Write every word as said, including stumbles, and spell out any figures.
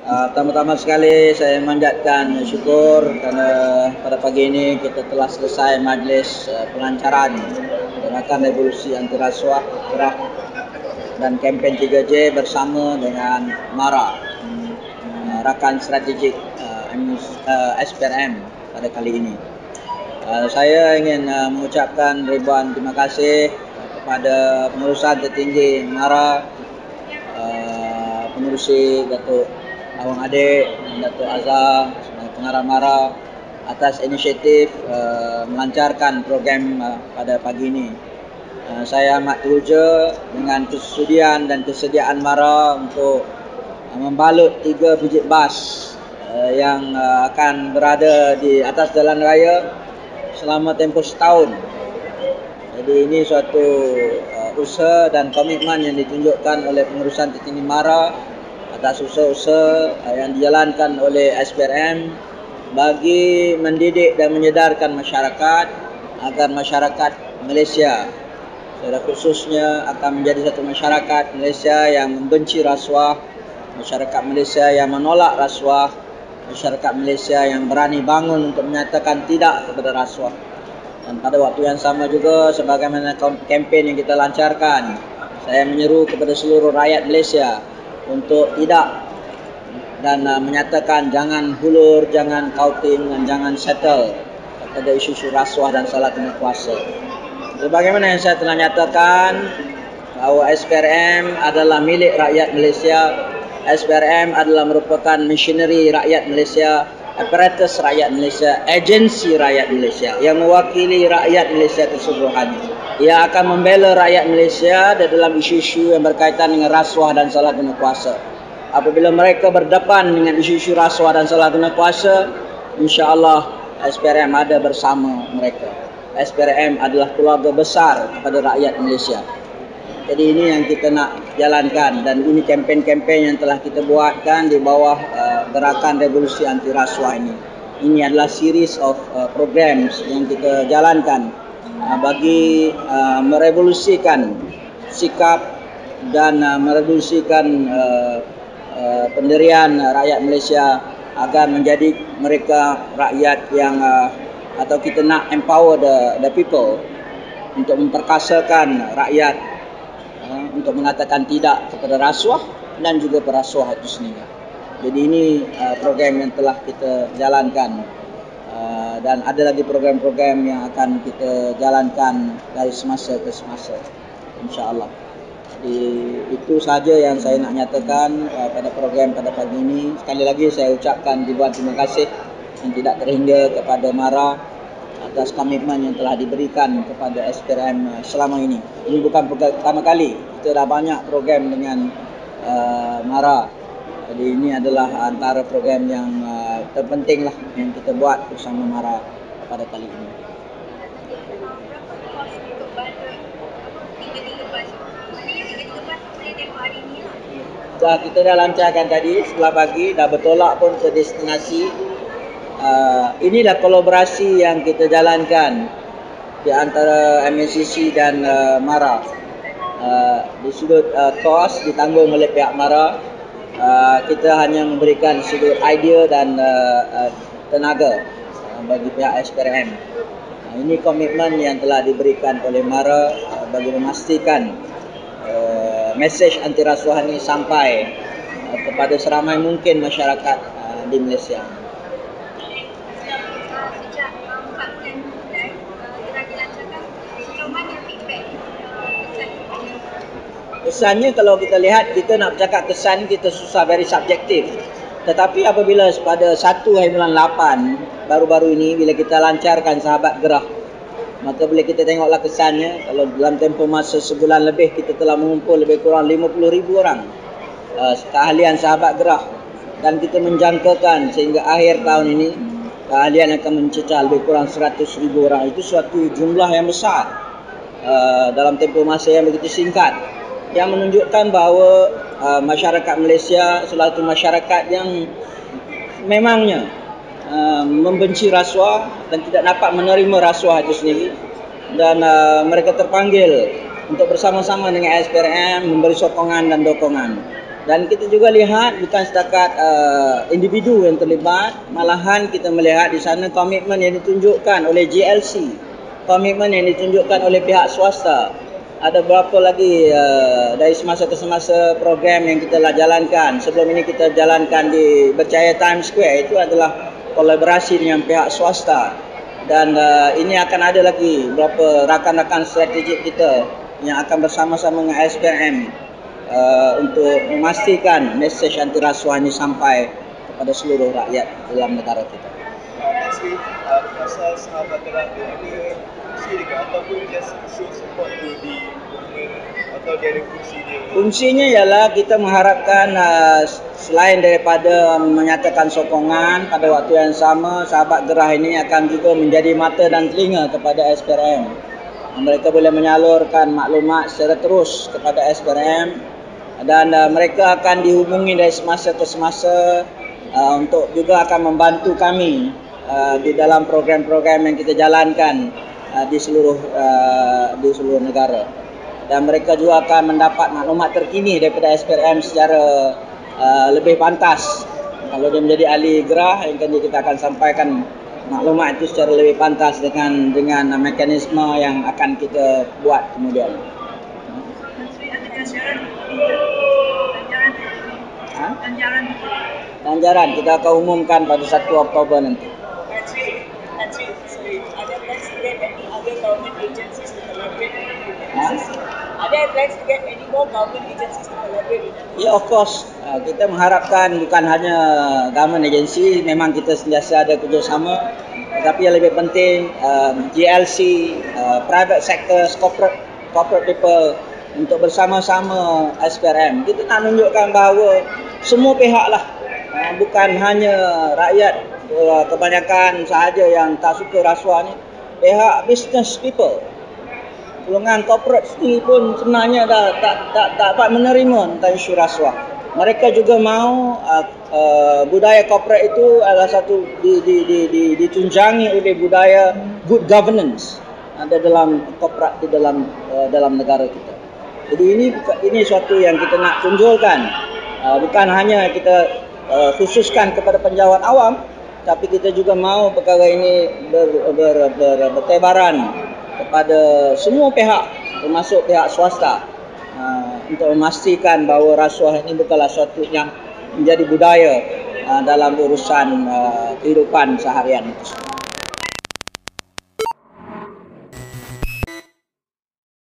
Uh, pertama-tama sekali saya manjatkan syukur kerana pada pagi ini kita telah selesai majlis uh, pelancaran gerakan revolusi anti rasuah, gerah dan kempen tiga J bersama dengan MARA, uh, rakan strategik uh, uh, S P R M pada kali ini. Uh, saya ingin uh, mengucapkan ribuan terima kasih kepada pengurusan tertinggi MARA, uh, pengurusi Datuk Awang Adik, Datuk Azhar, pengarah MARA atas inisiatif uh, melancarkan program uh, pada pagi ini. Uh, saya amat teruja dengan kesudian dan kesediaan MARA untuk uh, membalut tiga biji bas uh, yang uh, akan berada di atas jalan raya selama tempoh setahun. Jadi ini suatu uh, usaha dan komitmen yang ditunjukkan oleh pengurusan tertinggi MARA atas usaha-usaha yang dijalankan oleh S P R M bagi mendidik dan menyedarkan masyarakat agar masyarakat Malaysia secara khususnya akan menjadi satu masyarakat Malaysia yang membenci rasuah, masyarakat Malaysia yang menolak rasuah, masyarakat Malaysia yang berani bangun untuk menyatakan tidak kepada rasuah. Dan pada waktu yang sama juga, sebagaimana kempen yang kita lancarkan, saya menyeru kepada seluruh rakyat Malaysia untuk tidak dan uh, menyatakan jangan hulur, jangan kauting dan jangan settle pada isu-isu rasuah dan salah guna kuasa. Sebagaimana yang saya telah nyatakan bahawa S P R M adalah milik rakyat Malaysia, S P R M adalah merupakan machinery rakyat Malaysia, aparatus rakyat Malaysia, agensi rakyat Malaysia yang mewakili rakyat Malaysia keseluruhannya. Ia akan membela rakyat Malaysia dalam isu-isu yang berkaitan dengan rasuah dan salah guna kuasa. Apabila mereka berdepan dengan isu-isu rasuah dan salah guna kuasa, insya-Allah S P R M ada bersama mereka. S P R M adalah keluarga besar kepada rakyat Malaysia. Jadi ini yang kita nak jalankan dan ini kempen-kempen yang telah kita buatkan di bawah uh, gerakan revolusi anti rasuah ini. Ini adalah series of uh, programs yang kita jalankan uh, bagi uh, merevolusikan sikap dan uh, merevolusikan uh, uh, pendirian uh, rakyat Malaysia agar menjadi mereka rakyat yang uh, atau kita nak empower the, the people untuk memperkasakan rakyat untuk mengatakan tidak kepada rasuah dan juga perasuah itu sendiri. Jadi ini uh, program yang telah kita jalankan uh, dan ada lagi program-program yang akan kita jalankan dari semasa ke semasa, insya-Allah. Jadi itu sahaja yang saya nak nyatakan uh, pada program pada pagi ini. Sekali lagi saya ucapkan ribuan terima kasih yang tidak terhingga kepada MARA atas komitmen yang telah diberikan kepada S P R M selama ini. Ini bukan pertama kali, kita dah banyak program dengan uh, MARA. Jadi ini adalah antara program yang uh, terpenting lah yang kita buat bersama MARA pada kali ini. Dah kita dah lancarkan tadi setelah pagi, dah bertolak pun ke destinasi. Uh, inilah kolaborasi yang kita jalankan di antara M A C C dan uh, MARA. Uh, di sudut uh, kos ditanggung oleh pihak MARA, uh, kita hanya memberikan sudut idea dan uh, uh, tenaga uh, bagi pihak S P R M. Uh, ini komitmen yang telah diberikan oleh MARA uh, bagi memastikan uh, mesej anti rasuah ini sampai uh, kepada seramai mungkin masyarakat uh, di Malaysia. Kesannya kalau kita lihat, kita nak bercakap kesan kita susah, very subjektif. Tetapi apabila pada satu hari bulan lapan baru-baru ini bila kita lancarkan sahabat gerah, maka bila kita tengoklah kesannya, kalau dalam tempoh masa sebulan lebih kita telah mengumpul lebih kurang lima puluh ribu orang uh, keahlian sahabat gerah, dan kita menjangkakan sehingga akhir tahun ini keahlian akan mencecah lebih kurang seratus ribu orang. Itu suatu jumlah yang besar uh, dalam tempoh masa yang begitu singkat, yang menunjukkan bahawa uh, masyarakat Malaysia adalah satu masyarakat yang memangnya uh, membenci rasuah dan tidak dapat menerima rasuah itu sendiri, dan uh, mereka terpanggil untuk bersama-sama dengan S P R M memberi sokongan dan dokongan. Dan kita juga lihat bukan setakat uh, individu yang terlibat, malahan kita melihat di sana komitmen yang ditunjukkan oleh J L C, komitmen yang ditunjukkan oleh pihak swasta. Ada berapa lagi uh, dari semasa ke semasa program yang kita lah jalankan. Sebelum ini kita jalankan di Berjaya Times Square, itu adalah kolaborasi dengan pihak swasta. Dan uh, ini akan ada lagi beberapa rakan-rakan strategik kita yang akan bersama-sama dengan S P R M Uh, untuk memastikan mesej anti rasuah ini sampai kepada seluruh rakyat dalam negara kita. Masih uh, pasal sahabat terang ini fungsi dekat ataupun just show support to di atau dia ada fungsi dia? Fungsinya ialah kita mengharapkan uh, selain daripada menyatakan sokongan, pada waktu yang sama sahabat gerah ini akan juga menjadi mata dan telinga kepada S P R M. Mereka boleh menyalurkan maklumat secara terus kepada S P R M dan uh, mereka akan dihubungi dari semasa ke semasa uh, untuk juga akan membantu kami uh, di dalam program-program yang kita jalankan uh, di seluruh uh, di seluruh negara. Dan mereka juga akan mendapat maklumat terkini daripada S P R M secara uh, lebih pantas. Kalau dia menjadi ahli gerah, yang kita akan sampaikan maklumat itu secara lebih pantas dengan dengan mekanisme yang akan kita buat kemudian. Ha? Ganjaran kita akan umumkan pada satu Oktober nanti. Ha? Are there plans to get any more government agencies to collaborate with them? Ya, of course. Uh, kita mengharapkan bukan hanya government agency, memang kita sentiasa ada kerjasama. Tetapi yang lebih penting, uh, J L C, uh, private sector, corporate, corporate people untuk bersama-sama S P R M. Kita nak menunjukkan bahawa semua pihak lah, uh, bukan hanya rakyat, uh, kebanyakan sahaja yang tak suka rasuah ni. Pihak business people, golongan corporate sendiri pun sebenarnya dah tak tak tak dapat menerima tentang isu rasuah. Mereka juga mahu uh, uh, budaya corporate itu adalah satu di, di, di, di, ditunjangi oleh budaya good governance ada dalam corporate di dalam uh, dalam negara kita. Jadi ini ini suatu yang kita nak tunjulkan, uh, bukan hanya kita uh, khususkan kepada penjawat awam, tapi kita juga mahu perkara ini ber, ber, ber, bertebaran kepada semua pihak, termasuk pihak swasta, uh, untuk memastikan bahawa rasuah ini bukanlah suatu yang menjadi budaya uh, dalam urusan uh, kehidupan seharian itu.